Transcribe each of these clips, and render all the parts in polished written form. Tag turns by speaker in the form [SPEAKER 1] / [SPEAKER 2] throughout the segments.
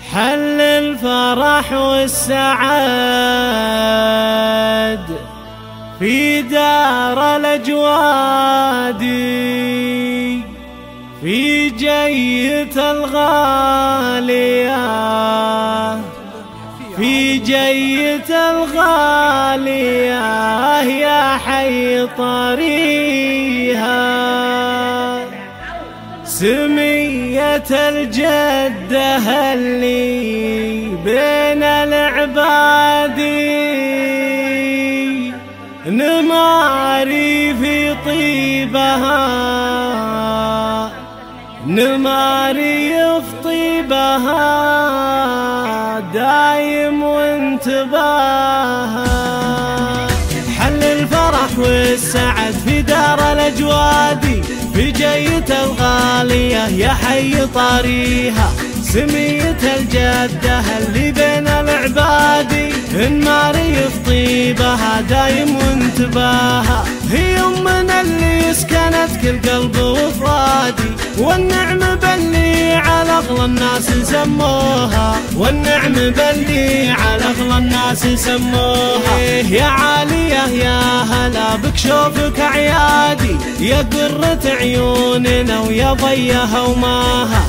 [SPEAKER 1] حل الفرح والسعاد في دار الأجواد، في جية الغالية، في جية الغالية يا حي طريها. سمية الجدة اللي بين العباد، نماري في طيبها، نماري في طيبها دايم وانتباها. حل الفرح والسعد في دار الأجواد، في جية الغالية يا حي طريها. سمية الجدة اللي بين العباد، نماري في طيبها دايم وانتباها. هي أمنا اللي سكنت كل قلب وفؤادي، والنعم باللي على أغلى الناس سموها، والنعم باللي على أغلى الناس سموها. يا عالية يا هلا بك شوفك عيادي، يا قرة عيوننا ويا ضيها وماها.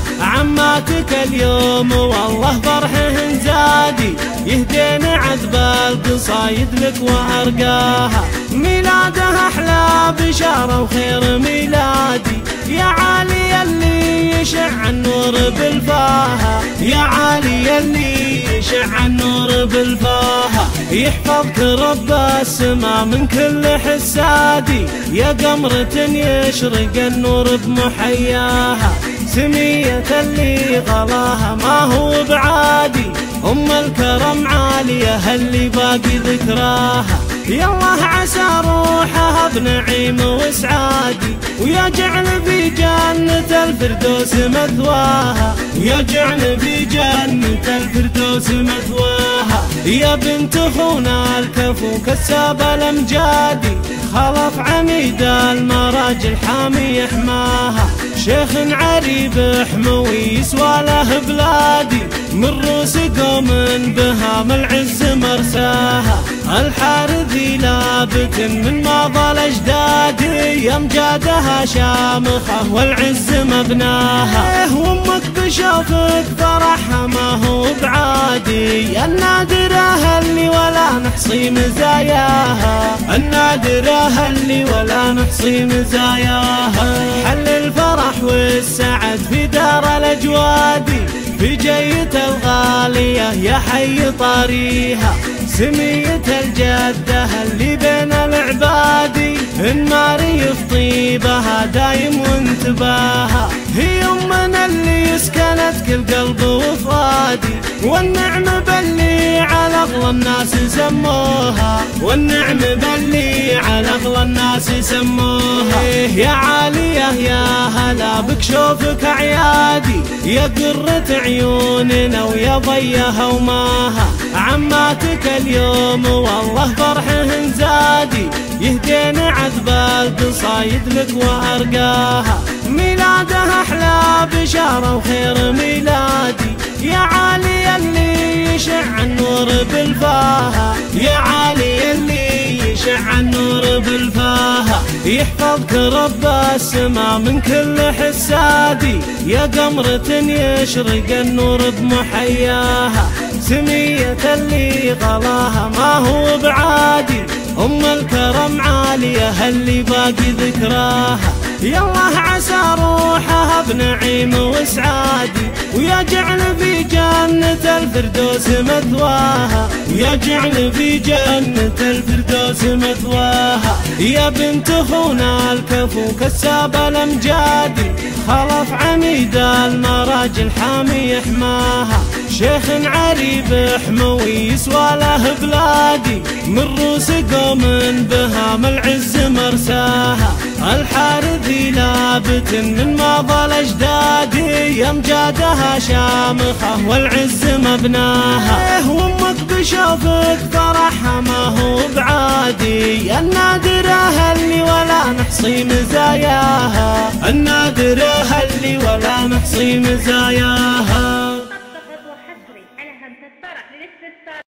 [SPEAKER 1] عماتك اليوم والله فرحهن زادي، يهدين عذب القصايد لك وأرقاها. ميلادها أحلى بشارة وخير ميلادي، يا عالي اللي يشع النور بالفاها، يا عالي اللي يشع النور بالفاها. يحفظك رب السما من كل حسادي، يا قمرة يشرق النور بمحياها. سمية اللي غلاها ما هو بعادي، أم الكرم عالية اللي باقي ذكراها. يالله عسى روحها بنعيم وسعادي، ويجعل في جنة الفردوس مثواها، ويجعل في جنة الفردوس مثواها. يا بنت أخونا الكفو كساب الأمجادي، خلف عميد المراجل حامي يحماها. شيخ عريب حموي يسوى له بلادي، من روس قوم بهام العز مرساها. الحارثي لابت من ماضى الأجداد، يمجادها شامخة والعز مبناها. وامك بشوفك فرحها ما هو بعادي، النادرة اللي ولا نحصي مزاياها، النادرة اللي ولا نحصي مزاياها. حل الفرح والسعد في دار الأجواد، في جية الغالية يا حي طريها. سمية الجدة اللي بين العباد، نماري في طيبها دايم وانتباها. هي أمنا اللي سكنت كل قلب وفؤادي، والنعم باللي على أغلى الناس سموها، والنعم باللي على أغلى الناس سموها. يا عالية يا هلا بك شوفك عيادي، يا قرة عيوننا ويا ضيها وماها. عماتك اليوم والله فرحهن زادي، يهدين عذب القصايد لك وأرقاها. ميلادها أحلى بشارة وخير ميلادي، يا عالي اللي يشع النور بالفاها، يا عالي اللي يشع النور بالفاها. يحفظك رب السما من كل حسادي، يا قمرة يشرق النور بمحياها. سمية اللي غلاها ما هو بعادي، أم الكرم عالية اللي باقي ذكراها. يالله عسى روحها بنعيم وسعادي، ويجعل في جنة الفردوس مثواها، ويجعل في جنة الفردوس مثواها. يا بنت أخونا الكفو كساب الأمجاد، خلف عميد المراجل حامي يحماها. شيخ عريب حموي يسوى له بلادي، من روس قوم بهام العز مرساها. الحارثي لابت من ماضى الأجداد، يمجادها شامخة والعز مبناها. وامك بشوفك فرحها ما هو بعادي، النادرة اللي ولا نحصي مزاياها، النادرة اللي ولا نحصي مزاياها.
[SPEAKER 2] للاستفسار